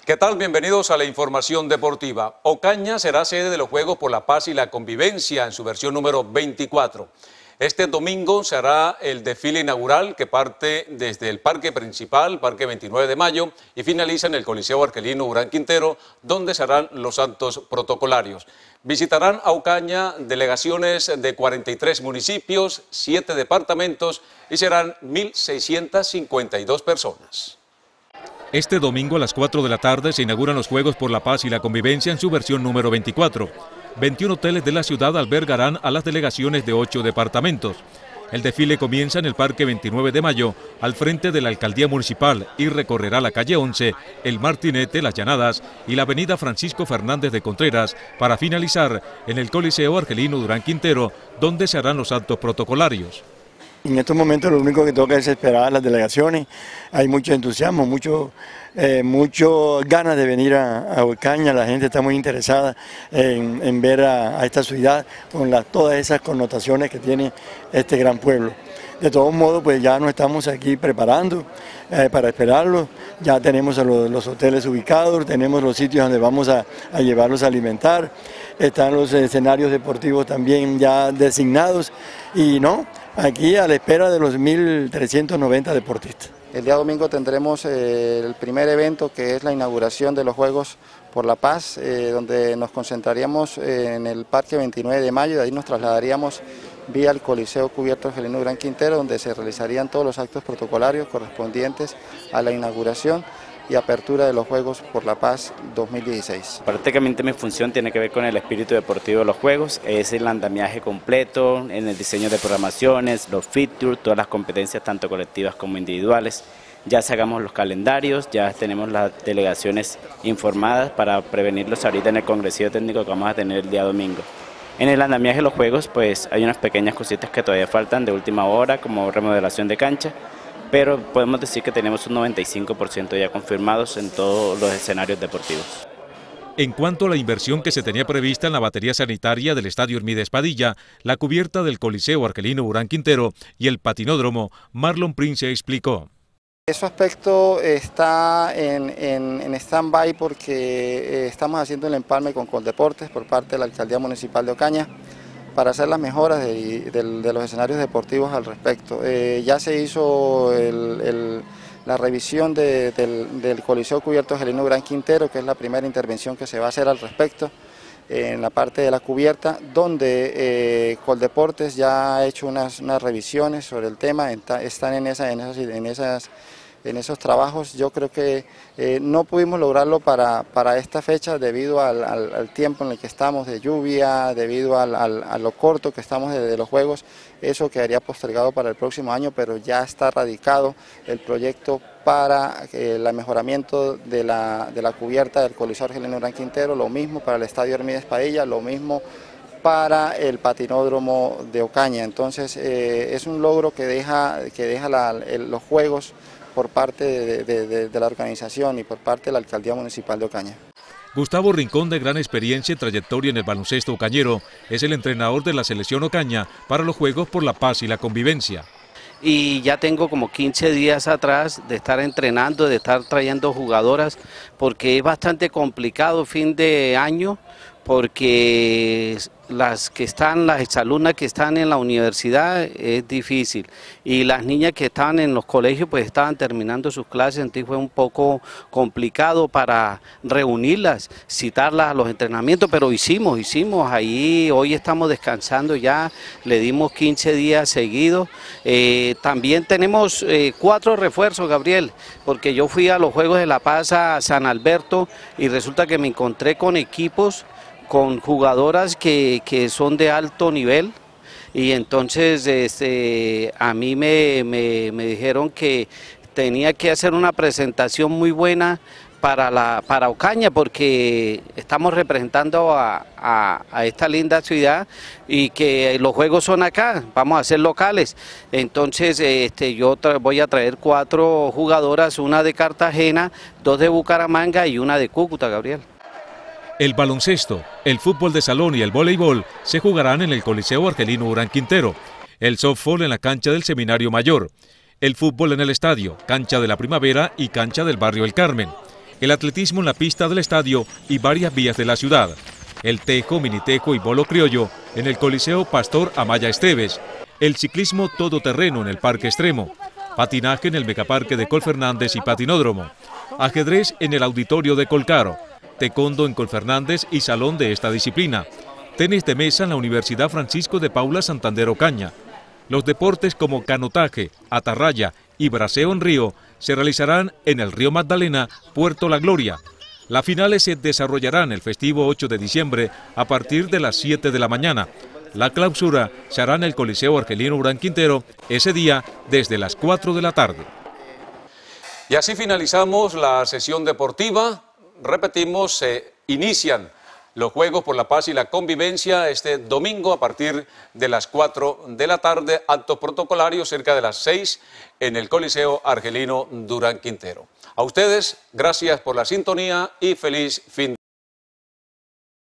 ¿Qué tal? Bienvenidos a la información deportiva. Ocaña será sede de los Juegos por la Paz y la Convivencia en su versión número 24. Este domingo se hará el desfile inaugural que parte desde el parque principal, Parque 29 de Mayo, y finaliza en el Coliseo Argelino Durán Quintero, donde se harán los actos protocolarios. Visitarán a Ocaña delegaciones de 43 municipios, 7 departamentos y serán 1.652 personas. Este domingo a las 4 de la tarde se inauguran los Juegos por la Paz y la Convivencia en su versión número 24. 21 hoteles de la ciudad albergarán a las delegaciones de 8 departamentos. El desfile comienza en el Parque 29 de Mayo, al frente de la Alcaldía Municipal, y recorrerá la calle 11, el Martinete, Las Llanadas y la avenida Francisco Fernández de Contreras, para finalizar en el Coliseo Argelino Durán Quintero, donde se harán los actos protocolarios. En estos momentos lo único que toca es esperar a las delegaciones. Hay mucho entusiasmo, mucho ganas de venir a Ocaña. La gente está muy interesada en ver a esta ciudad con todas esas connotaciones que tiene este gran pueblo. De todos modos, pues ya nos estamos aquí preparando para esperarlos. Ya tenemos los hoteles ubicados, tenemos los sitios donde vamos a llevarlos a alimentar. Están los escenarios deportivos también ya designados y aquí a la espera de los 1.390 deportistas. El día domingo tendremos el primer evento, que es la inauguración de los Juegos por la Paz, donde nos concentraríamos en el Parque 29 de Mayo, de ahí nos trasladaríamos vía el Coliseo Cubierto Argelino Durán Quintero, donde se realizarían todos los actos protocolarios correspondientes a la inauguración y apertura de los Juegos por la Paz 2016. Prácticamente mi función tiene que ver con el espíritu deportivo de los Juegos, es el andamiaje completo, en el diseño de programaciones, los features, todas las competencias tanto colectivas como individuales. Ya sacamos los calendarios, ya tenemos las delegaciones informadas para prevenirlos ahorita en el congresillo técnico que vamos a tener el día domingo. En el andamiaje de los Juegos pues hay unas pequeñas cositas que todavía faltan de última hora, como remodelación de cancha, pero podemos decir que tenemos un 95% ya confirmados en todos los escenarios deportivos. En cuanto a la inversión que se tenía prevista en la batería sanitaria del Estadio Hermídez Padilla, la cubierta del Coliseo Argelino Durán Quintero y el patinódromo, Marlon Prince explicó. Ese aspecto está en stand-by porque estamos haciendo el empalme con Coldeportes por parte de la Alcaldía Municipal de Ocaña para hacer las mejoras de los escenarios deportivos al respecto. Ya se hizo la revisión del Coliseo Cubierto Argelino Durán Quintero, que es la primera intervención que se va a hacer al respecto, en la parte de la cubierta, donde Coldeportes ya ha hecho unas revisiones sobre el tema, están en esos trabajos. Yo creo que no pudimos lograrlo para esta fecha debido al tiempo en el que estamos de lluvia, debido a lo corto que estamos de los Juegos. Eso quedaría postergado para el próximo año, pero ya está radicado el proyecto para el mejoramiento de la cubierta del Coliseo Argelino Durán Quintero, lo mismo para el Estadio Hermídez Padilla, lo mismo para el patinódromo de Ocaña. Entonces es un logro que deja los Juegos por parte de la organización y por parte de la Alcaldía Municipal de Ocaña. Gustavo Rincón, de gran experiencia y trayectoria en el baloncesto ocañero, es el entrenador de la selección Ocaña para los Juegos por la Paz y la Convivencia. Y ya tengo como 15 días atrás de estar entrenando, de estar trayendo jugadoras, porque es bastante complicado fin de año, porque las exalumnas que están en la universidad es difícil, y las niñas que estaban en los colegios pues estaban terminando sus clases, entonces fue un poco complicado para reunirlas, citarlas a los entrenamientos, pero hicimos ahí, hoy estamos descansando ya, le dimos 15 días seguidos. También tenemos 4 refuerzos, Gabriel, porque yo fui a los Juegos de la Paz a San Alberto y resulta que me encontré con equipos, con jugadoras que son de alto nivel, y entonces a mí me dijeron que tenía que hacer una presentación muy buena para Ocaña, porque estamos representando a esta linda ciudad y que los Juegos son acá, vamos a ser locales. Entonces yo voy a traer 4 jugadoras, una de Cartagena, 2 de Bucaramanga y una de Cúcuta, Gabriel. El baloncesto, el fútbol de salón y el voleibol se jugarán en el Coliseo Argelino Durán Quintero, el softball en la cancha del Seminario Mayor, el fútbol en el estadio, cancha de la Primavera y cancha del barrio El Carmen, el atletismo en la pista del estadio y varias vías de la ciudad, el tejo, minitejo y bolo criollo en el Coliseo Pastor Amaya Esteves, el ciclismo todoterreno en el Parque Extremo, patinaje en el Megaparque de Colfernández y Patinódromo, ajedrez en el Auditorio de Colcaro, taekwondo en Colfernández y salón de esta disciplina, tenis de mesa en la Universidad Francisco de Paula Santander Ocaña. Los deportes como canotaje, atarraya y braceo en río se realizarán en el Río Magdalena, Puerto La Gloria. Las finales se desarrollarán el festivo 8 de diciembre a partir de las 7 de la mañana. La clausura se hará en el Coliseo Argelino Urán Quintero ese día desde las 4 de la tarde. Y así finalizamos la sesión deportiva. Repetimos, se inician los Juegos por la Paz y la Convivencia este domingo a partir de las 4 de la tarde, actos protocolarios cerca de las 6 en el Coliseo Argelino Durán Quintero. A ustedes, gracias por la sintonía y feliz fin de semana.